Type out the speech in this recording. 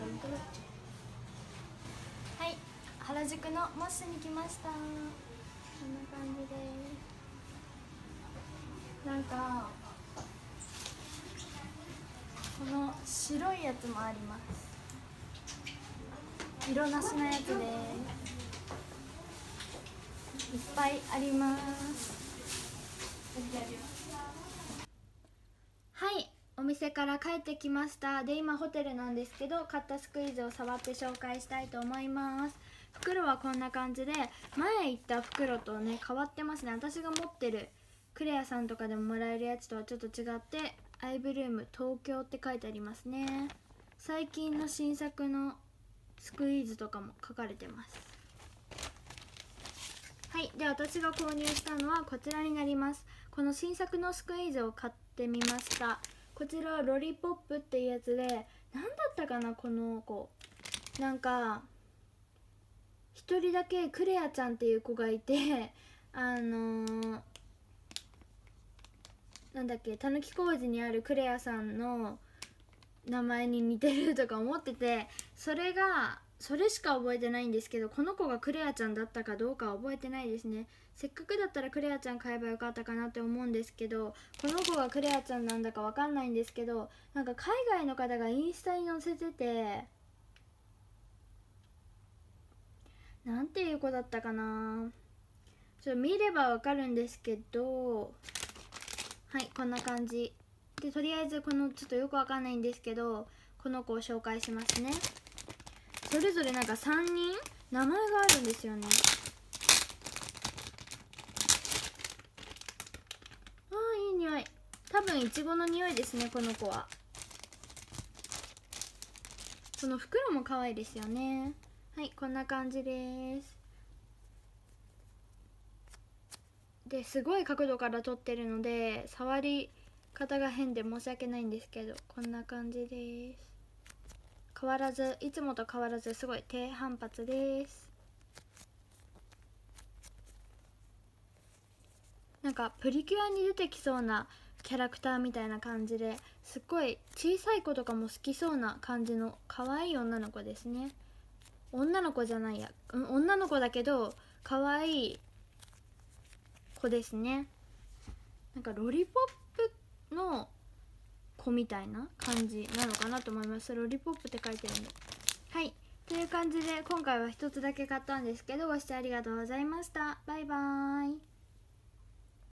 はい、原宿のモッシュに来ました。こんな感じです。なんかこの白いやつもあります。色なしのやつでいっぱいあります。はい、お店から帰ってきました。で、今ホテルなんですけど、買ったスクイーズを触って紹介したいと思います。袋はこんな感じで、前行った袋とね変わってますね。私が持ってるクレアさんとかでももらえるやつとはちょっと違って、アイブルーム東京って書いてありますね。最近の新作のスクイーズとかも書かれてます。はい、で私が購入したのはこちらになります。この新作のスクイーズを買ってみました。こちらはロリポップっていうやつで、何だったかな、この子。なんか一人だけクレアちゃんっていう子がいて、なんだっけ、たぬき工事にあるクレアさんの名前に似てるとか思ってて、それしか覚えてないんですけど、この子がクレアちゃんだったかどうかは覚えてないですね。せっかくだったらクレアちゃん買えばよかったかなって思うんですけど、この子がクレアちゃんなんだかわかんないんですけど、なんか海外の方がインスタに載せてて、なんていう子だったかな、ちょっと見ればわかるんですけど、はい、こんな感じで、とりあえずこのちょっとよくわかんないんですけど、この子を紹介しますね。それぞれなんか3人名前があるんですよね。あー、いい匂い。多分いちごの匂いですね、この子は。この袋も可愛いですよね。はい、こんな感じです。ですごい角度から撮ってるので触り方が変で申し訳ないんですけど、こんな感じです。変わらず、いつもと変わらずすごい低反発です。なんかプリキュアに出てきそうなキャラクターみたいな感じで、すっごい小さい子とかも好きそうな感じの可愛い女の子ですね。女の子じゃないや、女の子だけど可愛い子ですね。なんかロリポップの子みたいな感じなのかなと思います。ロリポップって書いてるんで。はい、という感じで今回は一つだけ買ったんですけど、ご視聴ありがとうございました。バイバーイ。